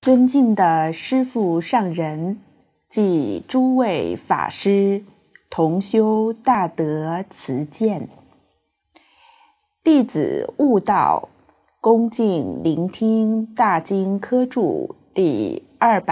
尊敬的师父上人及诸位法师同修大德慈见，弟子悟道，恭敬聆听大经科注第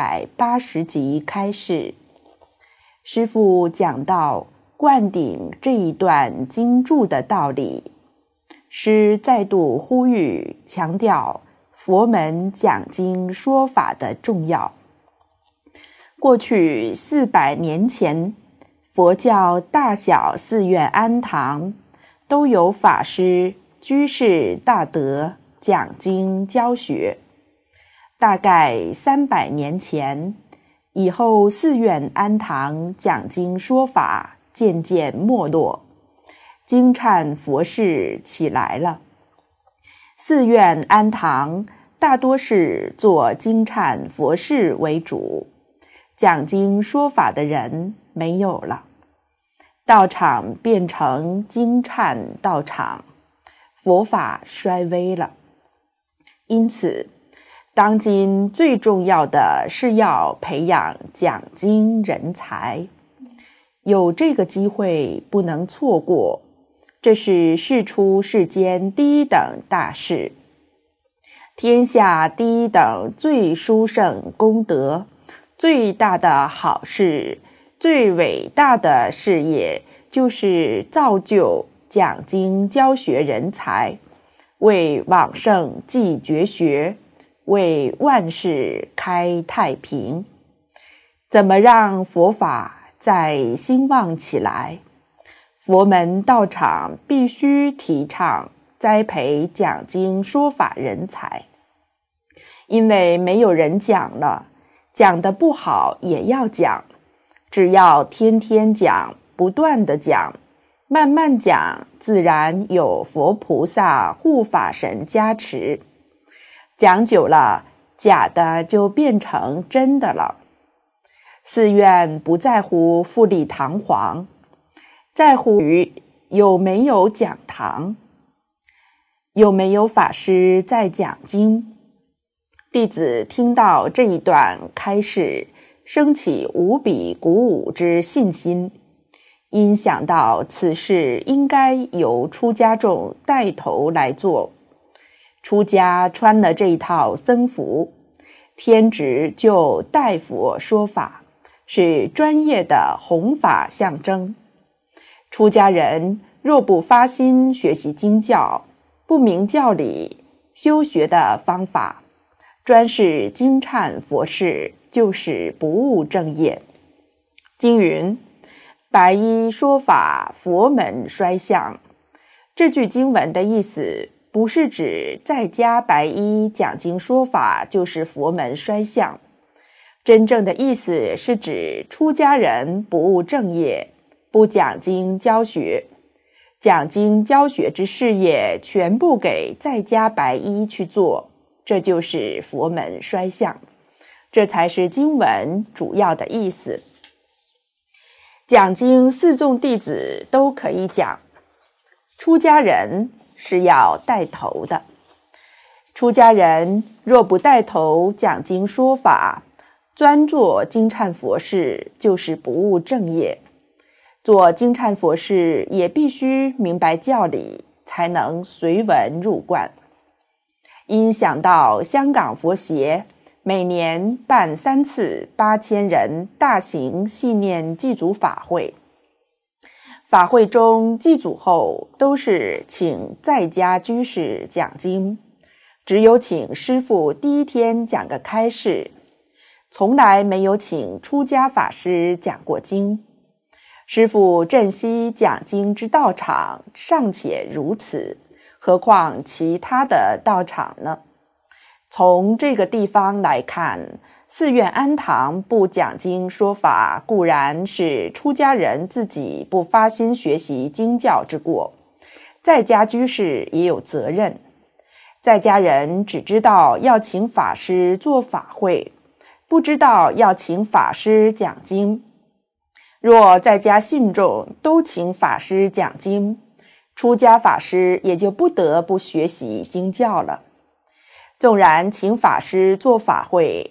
280集开示。师父讲到灌顶这一段经注的道理，师再度呼吁强调佛门讲经说法的重要。过去400年前，佛教大小寺院庵堂都有法师、居士大德讲经教学。大概300年前以后，寺院庵堂讲经说法渐渐没落，经忏佛事起来了。寺院庵堂大多是做经忏佛事为主，讲经说法的人没有了，道场变成经忏道场，佛法衰微了。因此，当今最重要的是要培养讲经人才，有这个机会不能错过，这是世出世间第一等大事，天下第一等最殊胜功德，最大的好事，最伟大的事业，就是造就讲经教学人才，为往圣继绝学，为万世开太平。怎么让佛法再兴旺起来？佛门道场必须提倡栽培讲经说法人才，因为没有人讲了，讲得不好也要讲，只要天天讲，不断地讲，慢慢讲，自然有佛菩萨护法神加持，讲久了，假的就变成真的了。寺院不在乎富丽堂皇，在乎于有没有讲堂，有没有法师在讲经。弟子听到这一段开示，升起无比鼓舞之信心，因想到此事应该由出家众带头来做。出家穿了这一套僧服，天职就代佛说法，是专业的弘法象征。出家人若不发心学习经教，不明教理修学的方法，专是经忏佛事，就是不务正业。经云：白衣说法，佛门衰相。这句经文的意思不是指在家白衣讲经说法就是佛门衰相，真正的意思是指出家人不务正业，不讲经教学，讲经教学之事业全部给在家白衣去做，这就是佛门衰相，这才是经文主要的意思。讲经四众弟子都可以讲，出家人是要带头的。出家人若不带头讲经说法，专做经忏佛事，就是不务正业。做经忏佛事也必须明白教理，才能随文入观。因想到香港佛协每年办3次8000人大型系念祭祖法会，法会中祭祖后都是请在家居士讲经，只有请师父第一天讲个开示，从来没有请出家法师讲过经。师父镇西讲经之道场尚且如此，何况其他的道场呢？从这个地方来看，寺院庵堂不讲经说法，固然是出家人自己不发心学习经教之过，在家居士也有责任。在家人只知道要请法师做法会，不知道要请法师讲经。若在家信众都请法师讲经，出家法师也就不得不学习经教了。纵然请法师做法会，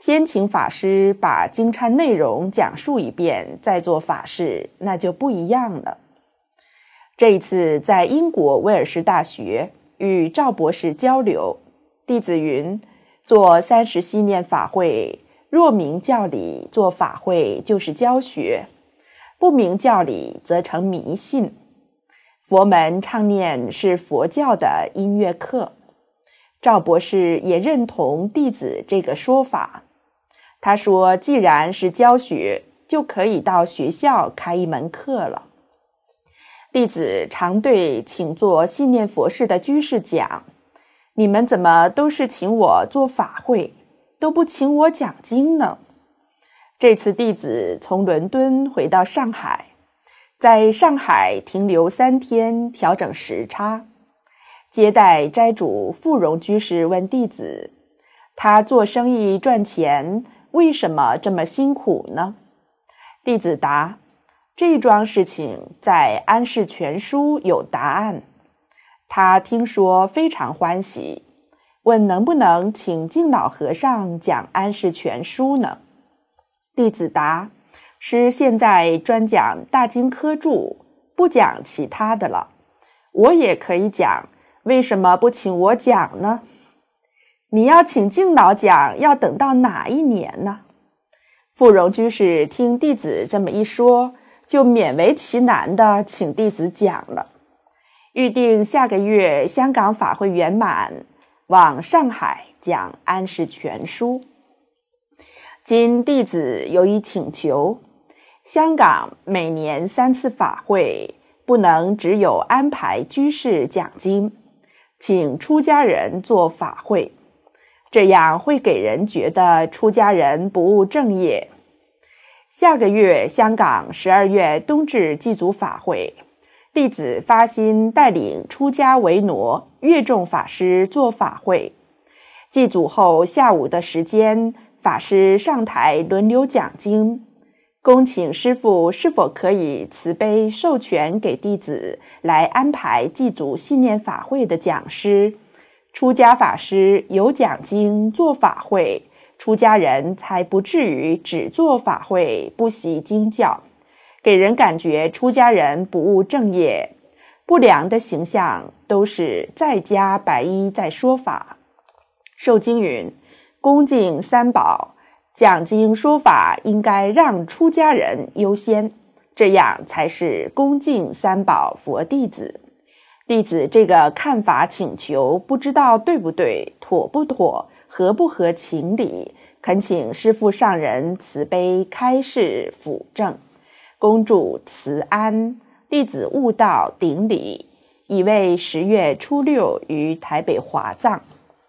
先请法师把经忏内容讲述一遍，再做法事，那就不一样了。这一次在英国威尔士大学与赵博士交流，弟子云：做30系念法会，若明教理做法会就是教学，不明教理则成迷信。佛门唱念是佛教的音乐课。赵博士也认同弟子这个说法。他说，既然是教学，就可以到学校开一门课了。弟子常对请做信念佛事的居士讲，你们怎么都是请我做法会，都不请我讲经呢？这次弟子从伦敦回到上海，在上海停留3天，调整时差。接待斋主富荣居士问弟子，他做生意赚钱，为什么这么辛苦呢？弟子答，这桩事情在安世全书有答案。他听说非常欢喜，问能不能请净老和尚讲安世全书呢？弟子答，师现在专讲大经科注，不讲其他的了。我也可以讲，为什么不请我讲呢？你要请净老讲，要等到哪一年呢？富荣居士听弟子这么一说，就勉为其难地请弟子讲了。预定下个月香港法会圆满，往上海讲安世全书。今弟子有一请求，香港每年3次法会，不能只有安排居士讲经，请出家人做法会，这样会给人觉得出家人不务正业。下个月香港12月冬至祭祖法会，弟子发心带领出家维挪、乐众法师做法会。祭祖后下午的时间，法师上台轮流讲经，恭请师父是否可以慈悲授权给弟子来安排祭祖信念法会的讲师。出家法师有讲经做法会，出家人才不至于只做法会不习经教，给人感觉出家人不务正业，不良的形象都是在家白衣在说法。受经云，恭敬三宝，讲经说法应该让出家人优先，这样才是恭敬三宝佛弟子。弟子这个看法请求，不知道对不对，妥不妥，合不合情理，恳请师父上人慈悲开示辅正。恭祝慈安，弟子悟道顶礼，已为10月初6于台北华藏。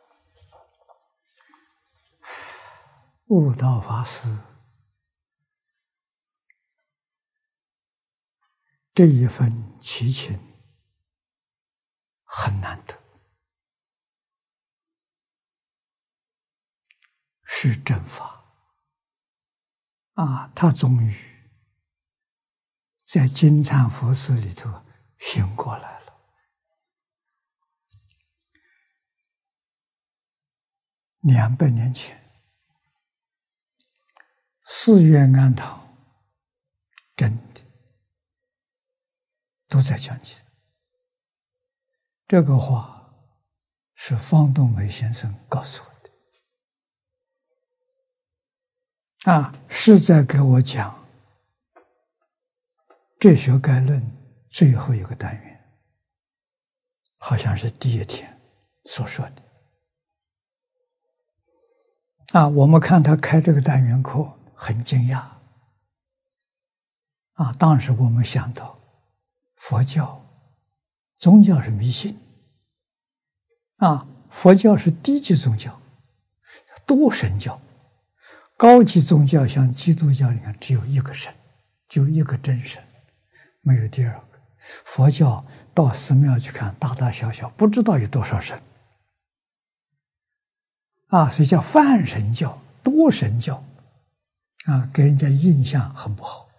悟道法师这一份奇情很难得，是正法他终于在金蝉佛寺里头醒过来了。200年前，寺院庵堂真的都在讲经。这个话是方东梅先生告诉我的，是在给我讲《哲学概论》最后一个单元，好像是第1天所说的。我们看他开这个单元课，很惊讶。当时我们想到，佛教宗教是迷信，佛教是低级宗教，多神教。高级宗教像基督教里面只有一个神，就一个真神，没有第二个。佛教到寺庙去看，大大小小不知道有多少神，所以叫泛神教、多神教，给人家印象很不好。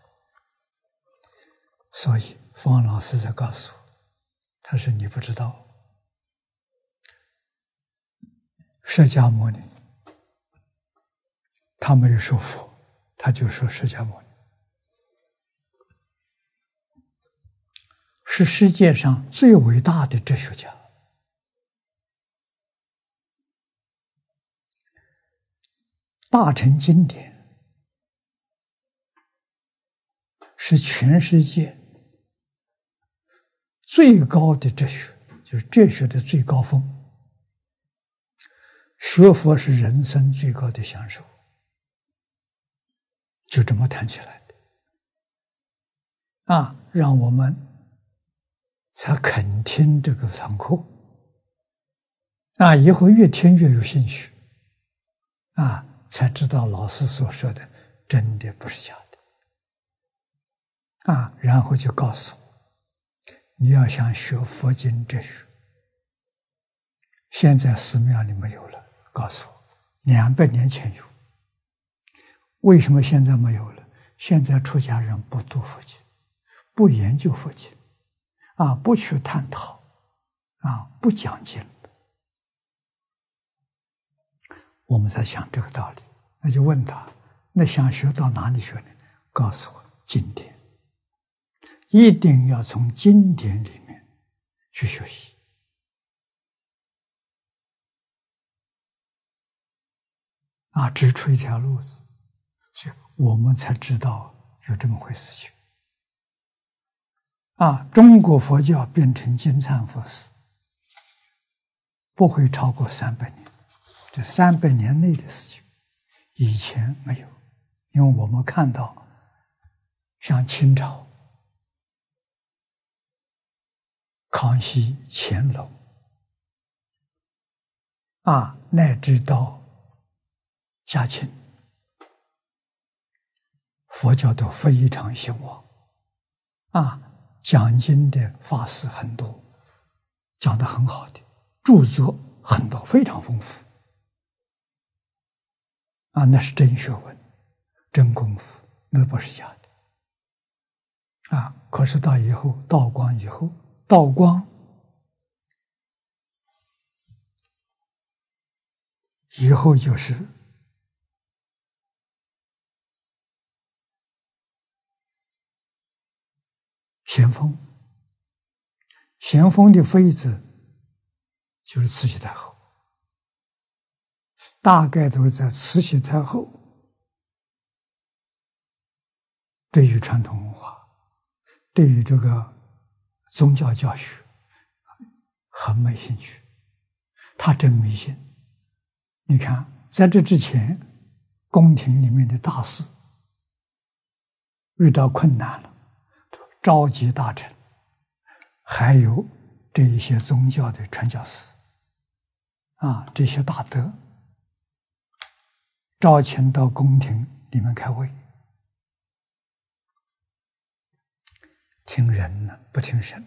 所以方老师在告诉我，他说你不知道，释迦牟尼他没有说佛，他就说释迦牟尼是世界上最伟大的哲学家。大乘经典是全世界最高的哲学，就是哲学的最高峰。学佛是人生最高的享受，就这么谈起来的让我们才肯听这个堂课以后越听越有兴趣才知道老师所说的真的不是假的然后就告诉我，你要想学佛经哲学，现在寺庙里没有了，告诉我200年前有，为什么现在没有了？现在出家人不读佛经，不研究佛经不去探讨不讲经。我们在想这个道理，那就问他，那想学到哪里学呢？告诉我，经典，一定要从经典里面去学习指出一条路子，所以我们才知道有这么回事情中国佛教变成金蝉佛寺，不会超过300年，这300年内的事情，以前没有。因为我们看到像清朝康熙、乾隆乃至到嘉庆，佛教都非常兴旺讲经的法师很多，讲得很好的，著作很多，非常丰富那是真学问，真功夫，那不是假的可是到以后道光以后，道光以后就是咸丰，咸丰的妃子就是慈禧太后，大概都是在慈禧太后对于传统文化，对于这个宗教教学很没兴趣，他真迷信。你看在这之前，宫廷里面的大事遇到困难了，召集大臣，还有这一些宗教的传教士这些大德，召请到宫廷里面开会，听人呢，不听神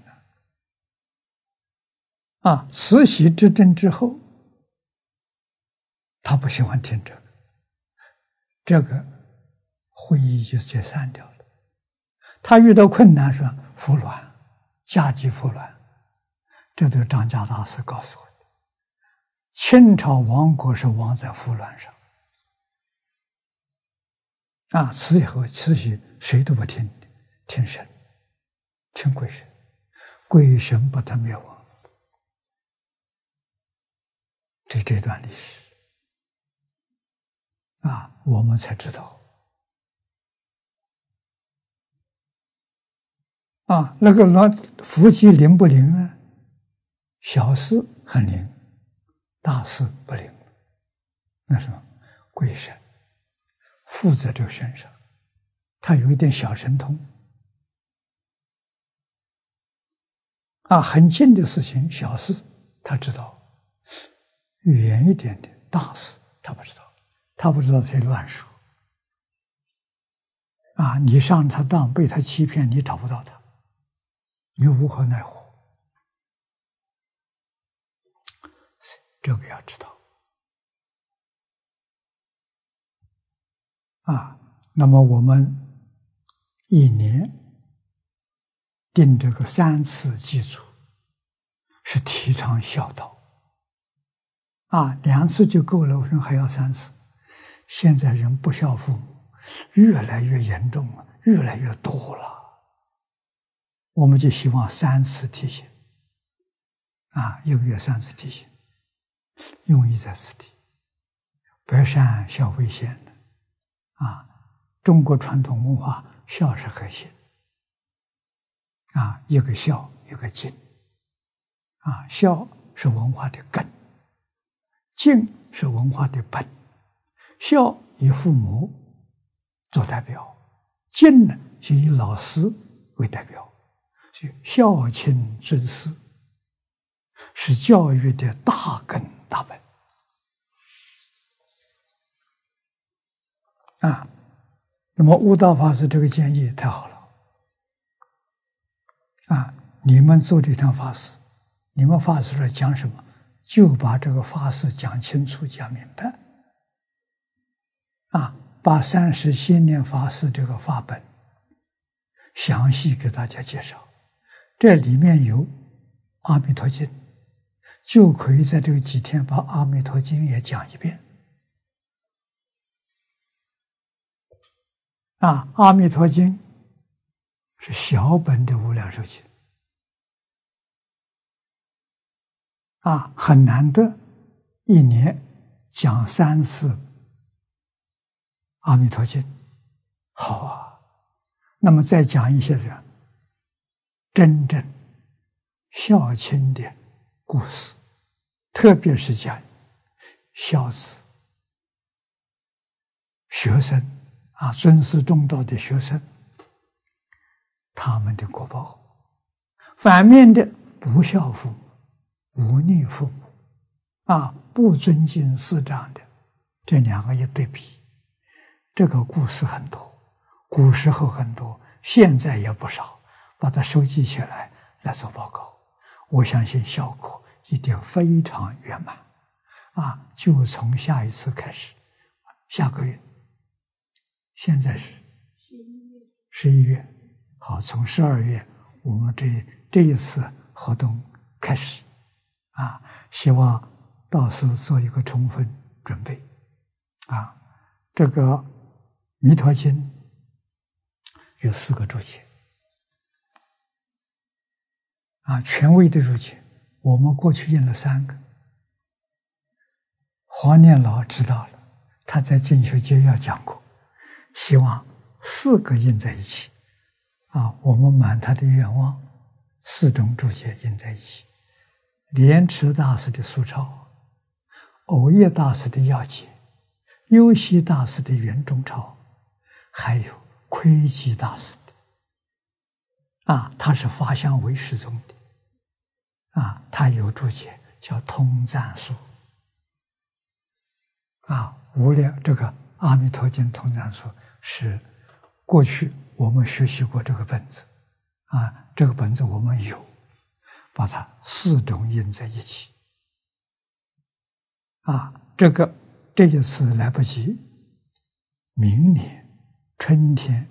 慈禧执政之后，他不喜欢听这个会议就解散掉了。他遇到困难说服软，家祭服软，这都是张家大师告诉我的。清朝亡国是亡在服软上慈禧谁都不听，听神，听鬼神，鬼神把他灭亡。这段历史我们才知道那个伏击灵不灵呢？小事很灵，大事不灵。那什么鬼神附在这个身上，他有一点小神通很近的事情小事他知道，远一点的大事他不知道，他不知道才乱说你上他当被他欺骗，你找不到他，你无可奈何。这个要知道那么我们一年定这个3次祭祖，是提倡孝道2次就够了，为什么还要3次？ 现在人不孝父母越来越严重了，越来越多了。我们就希望3次提醒，1个月3次提醒，用意在此地。百善孝为先的中国传统文化，孝是核心一个孝，一个敬孝是文化的根，敬是文化的本。孝以父母做代表，敬呢就以老师为代表。所以孝亲尊师是教育的大根大本那么悟道法师这个建议太好了你们做这趟法事，你们法师来讲什么，就把这个法事讲清楚讲明白把30先念法事这个法本详细给大家介绍。这里面有阿弥陀经，就可以在这个几天把阿弥陀经也讲一遍阿弥陀经是小本的无量寿经很难得一年讲3次阿弥陀经，好那么再讲一些真正孝亲的故事，特别是讲孝子学生尊师重道的学生他们的果报。反面的不孝父母、忤逆父母不尊敬师长的，这2个一对比，这个故事很多，古时候很多，现在也不少，把它收集起来做报告，我相信效果一定非常圆满就从下一次开始，下个月，现在是11月，好，从12月我们这一次活动开始希望到时做一个充分准备这个弥陀经有4个注解权威的注解，我们过去印了3个。黄念老知道了，他在进修节要讲过，希望4个印在一起我们满他的愿望，4种注解印在一起。莲池大师的疏钞，藕叶大师的要解，优溪大师的圆中钞，还有窥基大师的他是法相唯识宗的他有注解叫通赞书无量这个阿弥陀经通赞书是过去我们学习过这个本子这个本子我们有，把它4种印在一起这一次来不及，明年春天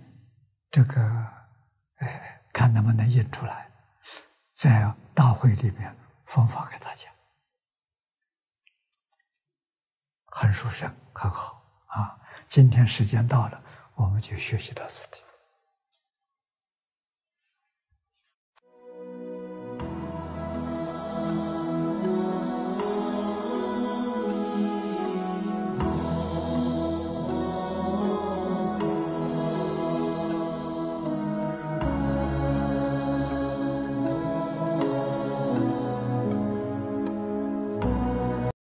看能不能印出来，在大会里面分发给大家，很殊胜，很好今天时间到了，我们就学习到此地。